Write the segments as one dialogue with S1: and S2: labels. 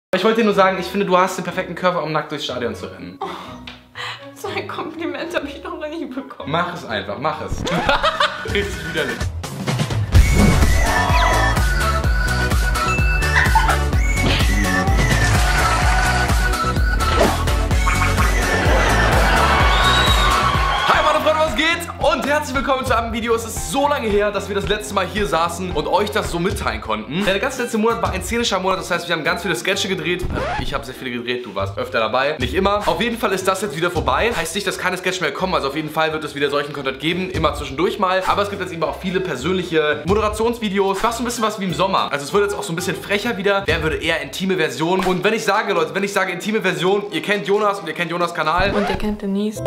S1: Ich wollte dir nur sagen, ich finde, du hast den perfekten Körper, um nackt durchs Stadion zu rennen.
S2: Oh, so ein Kompliment habe ich noch nie bekommen.
S1: Mach es einfach, mach es. Richtig widerlich. Und herzlich willkommen zu einem Video. Es ist so lange her, dass wir das letzte Mal hier saßen und euch das so mitteilen konnten. Der ganze letzte Monat war ein szenischer Monat, das heißt, wir haben ganz viele Sketche gedreht. Also ich habe sehr viele gedreht, du warst öfter dabei. Nicht immer. Auf jeden Fall ist das jetzt wieder vorbei. Heißt nicht, dass keine Sketche mehr kommen. Also auf jeden Fall wird es wieder solchen Content geben, immer zwischendurch mal. Aber es gibt jetzt eben auch viele persönliche Moderationsvideos. Fast so ein bisschen was wie im Sommer. Also es wird jetzt auch so ein bisschen frecher wieder. Wer würde eher intime Version? Und wenn ich sage, Leute, wenn ich sage intime Version, ihr kennt Jonas und ihr kennt Jonas Kanal.
S2: Und ihr kennt Denise.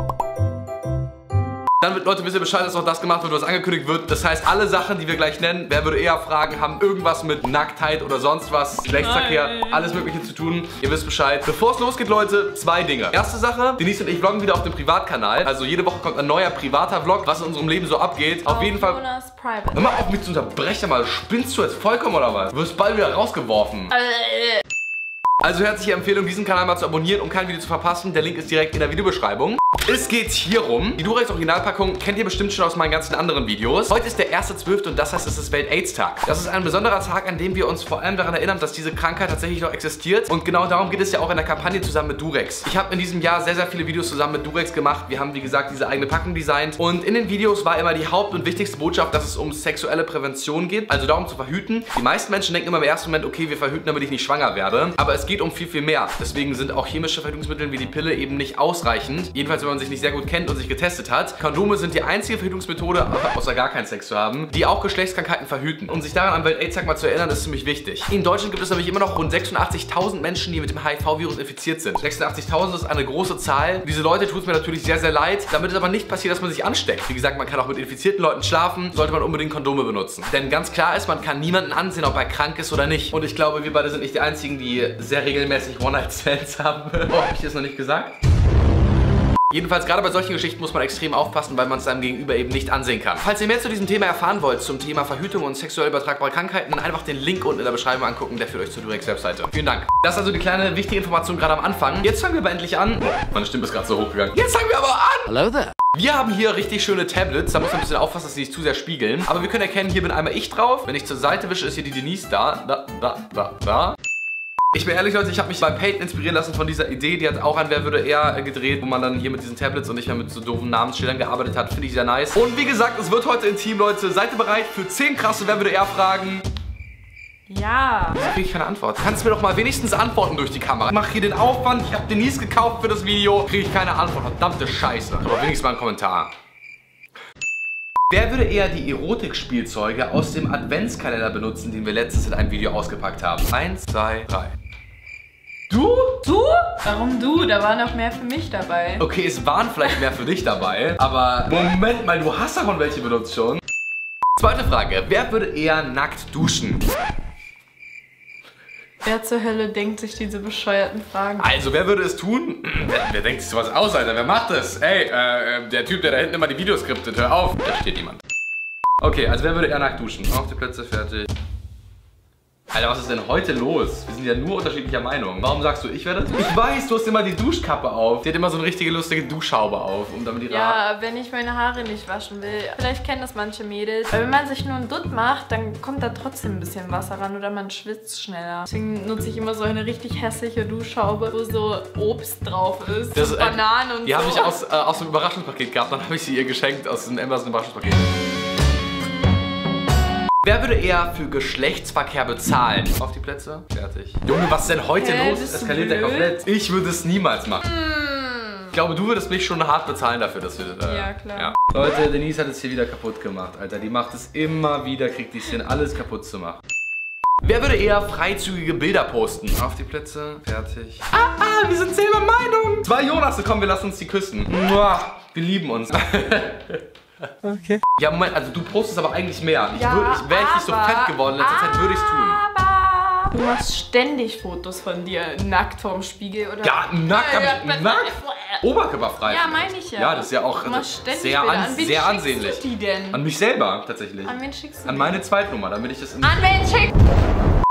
S1: Dann wird, Leute, wisst ihr Bescheid, dass auch das gemacht wird, was angekündigt wird. Das heißt, alle Sachen, die wir gleich nennen, wer würde eher fragen, haben irgendwas mit Nacktheit oder sonst was, Geschlechtsverkehr, alles Mögliche zu tun. Ihr wisst Bescheid. Bevor es losgeht, Leute, zwei Dinge. Erste Sache, Denise und ich vloggen wieder auf dem Privatkanal. Also jede Woche kommt ein neuer privater Vlog, was in unserem Leben so abgeht. Auf jeden Fall.
S2: Jonas Private.
S1: Hör mal auf, mich zu unterbrechen, mal. Spinnst du jetzt vollkommen oder was? Du wirst bald wieder rausgeworfen. Also herzliche Empfehlung, diesen Kanal mal zu abonnieren, um kein Video zu verpassen. Der Link ist direkt in der Videobeschreibung. Es geht hier rum. Die Durex Originalpackung kennt ihr bestimmt schon aus meinen ganzen anderen Videos. Heute ist der 1.12. und das heißt, es ist Welt-AIDS-Tag. Das ist ein besonderer Tag, an dem wir uns vor allem daran erinnern, dass diese Krankheit tatsächlich noch existiert. Und genau darum geht es ja auch in der Kampagne zusammen mit Durex. Ich habe in diesem Jahr sehr, sehr viele Videos zusammen mit Durex gemacht. Wir haben, wie gesagt, diese eigene Packung designt. Und in den Videos war immer die Haupt- und wichtigste Botschaft, dass es um sexuelle Prävention geht. Also darum zu verhüten. Die meisten Menschen denken immer im ersten Moment, okay, wir verhüten, damit ich nicht schwanger werde. Aber es geht um viel, viel mehr. Deswegen sind auch chemische Verhütungsmittel wie die Pille eben nicht ausreichend. Jedenfalls, wenn man sich nicht sehr gut kennt und sich getestet hat. Kondome sind die einzige Verhütungsmethode, außer gar keinen Sex zu haben, die auch Geschlechtskrankheiten verhüten. Um sich daran am Welt-AIDS-Tag mal zu erinnern, ist ziemlich wichtig. In Deutschland gibt es nämlich immer noch rund 86.000 Menschen, die mit dem HIV-Virus infiziert sind. 86.000 ist eine große Zahl. Diese Leute tut es mir natürlich sehr, sehr leid. Damit es aber nicht passiert, dass man sich ansteckt. Wie gesagt, man kann auch mit infizierten Leuten schlafen, sollte man unbedingt Kondome benutzen. Denn ganz klar ist, man kann niemanden ansehen, ob er krank ist oder nicht. Und ich glaube, wir beide sind nicht die einzigen, die sehr regelmäßig One-Night-Stands haben. Oh, hab ich das noch nicht gesagt? Jedenfalls, gerade bei solchen Geschichten muss man extrem aufpassen, weil man es seinem Gegenüber eben nicht ansehen kann. Falls ihr mehr zu diesem Thema erfahren wollt, zum Thema Verhütung und sexuell übertragbare Krankheiten, dann einfach den Link unten in der Beschreibung angucken, der führt euch zur Durex-Webseite. Vielen Dank. Das ist also die kleine wichtige Information gerade am Anfang. Jetzt fangen wir aber endlich an. Oh, meine Stimme ist gerade so hochgegangen. Jetzt fangen wir aber an!
S3: Hello there.
S1: Wir haben hier richtig schöne Tablets, da muss man ein bisschen aufpassen, dass sie nicht zu sehr spiegeln. Aber wir können erkennen, hier bin einmal ich drauf. Wenn ich zur Seite wische, ist hier die Denise da. Ich bin ehrlich, Leute, ich habe mich bei Peyton inspirieren lassen von dieser Idee. Die hat auch ein Wer würde eher gedreht, wo man dann hier mit diesen Tablets und nicht mehr mit so doofen Namensschildern gearbeitet hat. Finde ich sehr nice. Und wie gesagt, es wird heute intim, Leute. Seid ihr bereit für 10 krasse Wer würde eher Fragen?
S2: Ja.
S1: Wieso kriege ich keine Antwort? Kannst du mir doch mal wenigstens antworten durch die Kamera. Ich mache hier den Aufwand, ich habe Denise gekauft für das Video. Kriege ich keine Antwort. Verdammte Scheiße. Aber wenigstens mal einen Kommentar. Wer würde eher die Erotikspielzeuge aus dem Adventskalender benutzen, den wir letztens in einem Video ausgepackt haben? 1, 2, 3. Du?
S2: Du? Warum du? Da war noch mehr für mich dabei.
S1: Okay, es waren vielleicht mehr für dich dabei, aber Moment mal, du hast davon welche benutzt schon. Zweite Frage, wer würde eher nackt duschen?
S2: Wer zur Hölle denkt sich diese bescheuerten Fragen?
S1: Also, wer würde es tun? Wer denkt sich sowas aus, Alter? Wer macht das? Ey, der Typ, der da hinten immer die Videos skriptet, hör auf. Da steht jemand. Okay, also wer würde eher nackt duschen? Auf die Plätze, fertig. Alter, was ist denn heute los? Wir sind ja nur unterschiedlicher Meinung. Warum sagst du, ich werde? Ich weiß, du hast immer die Duschkappe auf. Die hat immer so eine richtige lustige Duschhaube auf. Um damit die
S2: ja, wenn ich meine Haare nicht waschen will. Vielleicht kennen das manche Mädels. Weil wenn man sich nur einen Dutt macht, dann kommt da trotzdem ein bisschen Wasser ran oder man schwitzt schneller. Deswegen nutze ich immer so eine richtig hässliche Duschhaube, wo so Obst drauf ist. Das, Bananen und so.
S1: Die habe ich aus dem Überraschungspaket gehabt. Dann habe ich sie ihr geschenkt aus dem Amazon Überraschungspaket. Wer würde eher für Geschlechtsverkehr bezahlen? Auf die Plätze, fertig. Junge, was ist denn heute los? Eskaliert der komplett. Ich würde es niemals machen. Ich glaube, du würdest mich schon hart bezahlen dafür, dass wir...
S2: ja, klar. Ja.
S1: Leute, Denise hat es hier wieder kaputt gemacht, Alter. Die macht es immer wieder, kriegt die Szene alles kaputt zu machen. Wer würde eher freizügige Bilder posten? Auf die Plätze, fertig. Wir sind selber Meinung. 2 Jonas, komm, wir lassen uns die küssen. Muah, wir lieben uns. Okay. Ja, Moment, also du postest aber eigentlich mehr. Wäre ich nicht so fett geworden in letzter Zeit, würde ich es tun.
S2: Du machst ständig Fotos von dir nackt vorm Spiegel, oder?
S1: Ja, nackt, nackt? Oberkörperfrei.
S2: Ja, meine ich ja.
S1: Ja, das ist ja auch sehr ansehnlich.
S2: An wen schickst du die denn?
S1: An mich selber, tatsächlich.
S2: An wen schickst du
S1: An meine Zweitnummer, damit ich das...
S2: An wen schickst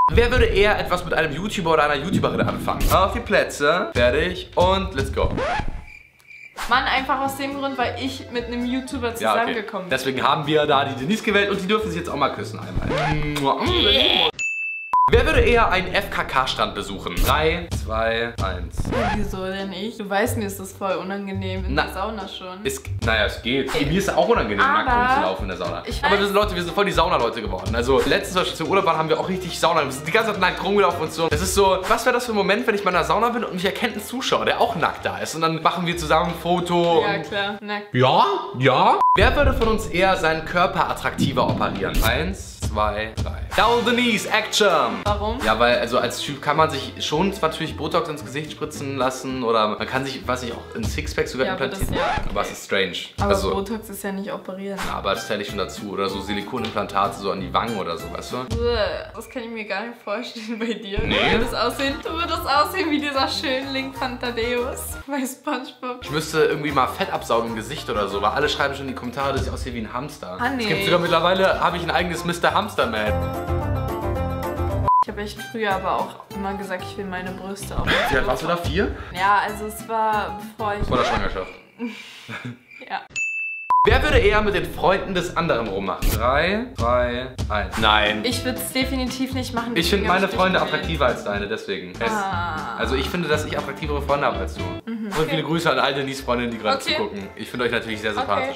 S1: Wer würde eher etwas mit einem YouTuber oder einer YouTuberin anfangen? Auf die Plätze, fertig und let's go.
S2: Mann, einfach aus dem Grund, weil ich mit einem YouTuber zusammengekommen bin.
S1: Deswegen haben wir da die Denise gewählt und die dürfen sich jetzt auch mal küssen einmal. Wer würde eher einen FKK-Strand besuchen? 3, 2, 1.
S2: Wieso denn ich? Du weißt, mir ist das voll unangenehm in der Sauna schon.
S1: Naja, es geht. Mir ist es auch unangenehm, nackt rumzulaufen in der Sauna. Aber wir sind voll die Saunaleute geworden. Also letztens, als wir zum Urlaub waren, haben wir auch richtig Sauna. Wir sind die ganze Zeit nackt rumgelaufen und so. Es ist so, was wäre das für ein Moment, wenn ich mal in der Sauna bin und mich erkennt ein Zuschauer, der auch nackt da ist. Und dann machen wir zusammen ein Foto.
S2: Ja, klar. Nackt.
S1: Ja, ja. Wer würde von uns eher seinen Körper attraktiver operieren? 1, 2, 3. Down the knees, Action!
S2: Warum?
S1: Ja, weil also als Typ kann man sich schon zwar natürlich Botox ins Gesicht spritzen lassen oder man kann sich, weiß ich, auch in Sixpack sogar implantieren. Aber es ist strange.
S2: Aber also, Botox ist ja nicht operieren.
S1: Ja, aber das zähle ich schon dazu. Oder so Silikonimplantate so an die Wangen oder so, weißt du?
S2: Das kann ich mir gar nicht vorstellen bei dir.
S1: Nee.
S2: Du würdest aussehen wie dieser Schönling von Thaddeus bei SpongeBob.
S1: Ich müsste irgendwie mal Fett absaugen im Gesicht oder so, weil alle schreiben schon in die Kommentare, dass ich aussehe wie ein Hamster.
S2: Ah, nee.
S1: Es gibt sogar mittlerweile, habe ich ein eigenes Mr. Hamster-Man.
S2: Ich habe echt früher aber auch immer gesagt, ich will meine Brüste auch.
S1: Wie alt warst du da? 4?
S2: Ja, also es war bevor ich...
S1: Vor der Schwangerschaft.
S2: Ja.
S1: Wer würde eher mit den Freunden des anderen rummachen? 3, 2, 1. Nein.
S2: Ich würde es definitiv nicht machen.
S1: Ich finde meine Freunde attraktiver als deine, deswegen. Also ich finde, dass ich attraktivere Freunde habe als du. Und viele Grüße an all Denise-Freundinnen, die gerade zugucken. Ich finde euch natürlich sehr sympathisch.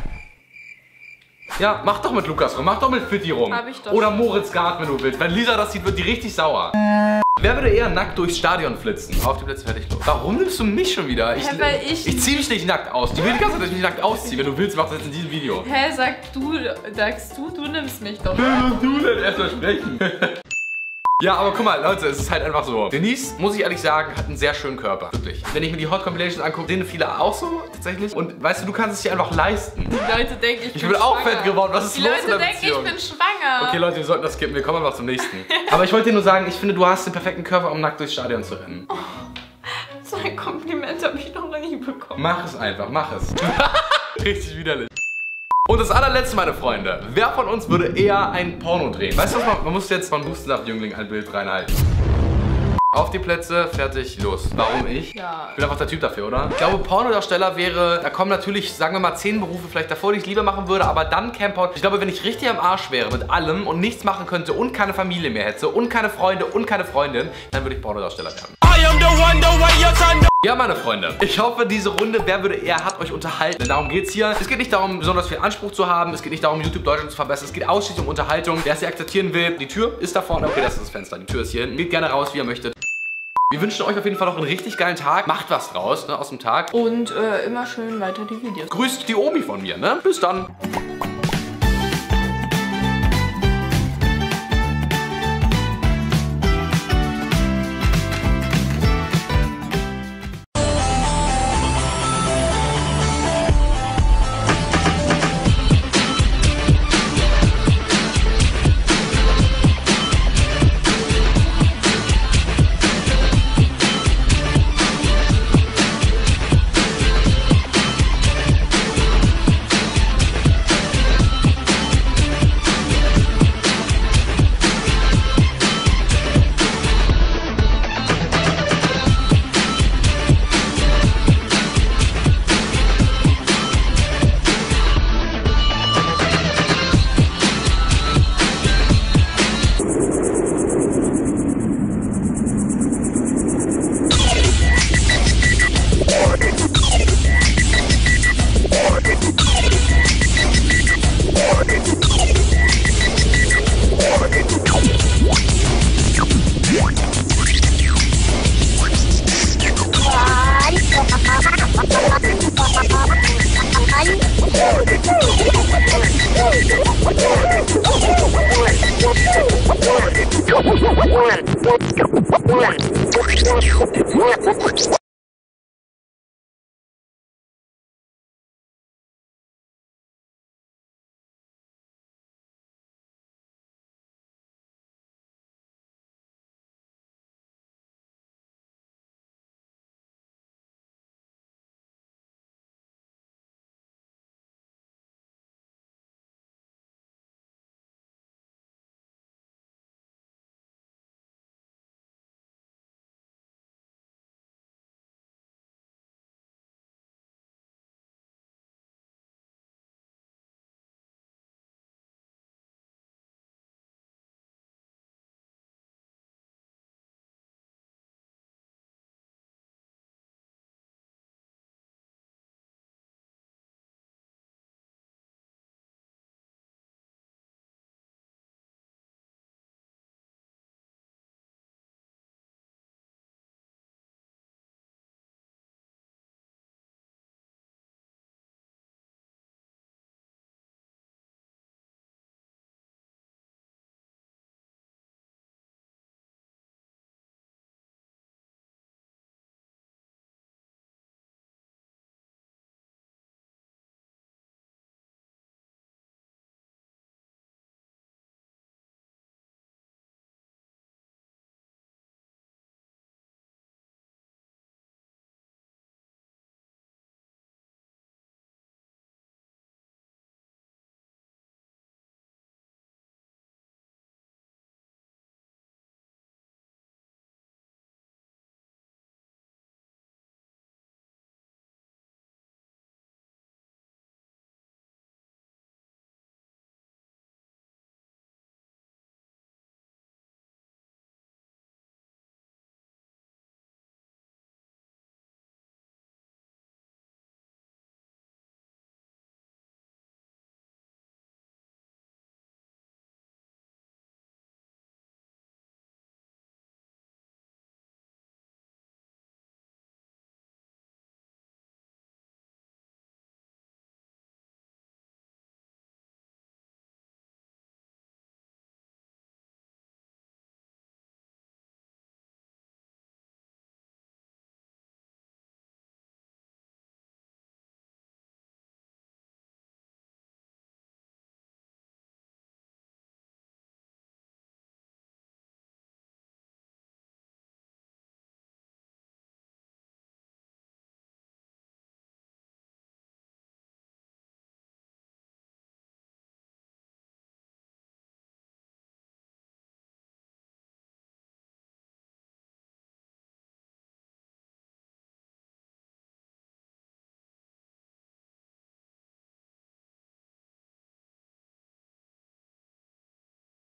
S1: Ja, mach doch mit Lukas rum, mach doch mit Fitti rum.
S2: Hab ich doch.
S1: Oder Moritz Gart, wenn du willst. Wenn Lisa das sieht, wird die richtig sauer. Wer würde eher nackt durchs Stadion flitzen? Auf die Plätze, fertig, los. Warum nimmst du mich schon wieder? Ich zieh mich nicht nackt aus. Die will die ganze Zeit, dass ich mich nackt ausziehe. Wenn du willst, mach das jetzt in diesem Video.
S2: Hä, sagst du nimmst mich doch.
S1: Du denn erstmal sprechen. Ja, aber guck mal, Leute, es ist halt einfach so. Denise, muss ich ehrlich sagen, hat einen sehr schönen Körper. Wirklich. Wenn ich mir die Hot Compilations angucke, sehen viele auch so, tatsächlich. Und weißt du, du kannst es dir einfach leisten.
S2: Die Leute denken, ich bin
S1: auch fett geworden. Was ist los in der Beziehung?
S2: Die Leute denken, ich bin schwanger.
S1: Okay, Leute, wir sollten das skippen. Wir kommen einfach zum nächsten. Aber ich wollte dir nur sagen, ich finde, du hast den perfekten Körper, um nackt durchs Stadion zu rennen.
S2: Oh, so ein Kompliment habe ich noch nie bekommen.
S1: Mach es einfach, mach es. Richtig widerlich. Und das allerletzte, meine Freunde. Wer von uns würde eher ein Porno drehen? Weißt du was, man muss jetzt von Hustensaft-Jüngling ein Bild reinhalten. Auf die Plätze, fertig, los. Warum ich?
S2: Ja.
S1: Ich bin einfach der Typ dafür, oder? Ich glaube, Pornodarsteller wäre, da kommen natürlich, sagen wir mal, 10 Berufe vielleicht davor, die ich lieber machen würde, aber dann Camper. Ich glaube, wenn ich richtig am Arsch wäre mit allem und nichts machen könnte und keine Familie mehr hätte und keine Freunde und keine Freundin, dann würde ich Pornodarsteller werden. Ja, meine Freunde, ich hoffe, diese Runde, wer würde eher, hat euch unterhalten. Denn darum geht's hier. Es geht nicht darum, besonders viel Anspruch zu haben. Es geht nicht darum, YouTube Deutschland zu verbessern. Es geht ausschließlich um Unterhaltung. Wer es hier akzeptieren will, die Tür ist da vorne. Okay, das ist das Fenster. Die Tür ist hier hinten. Geht gerne raus, wie ihr möchtet. Wir wünschen euch auf jeden Fall noch einen richtig geilen Tag. Macht was draus, ne, aus dem Tag.
S2: Und immer schön weiter die Videos.
S1: Grüßt die Omi von mir, ne? Bis dann.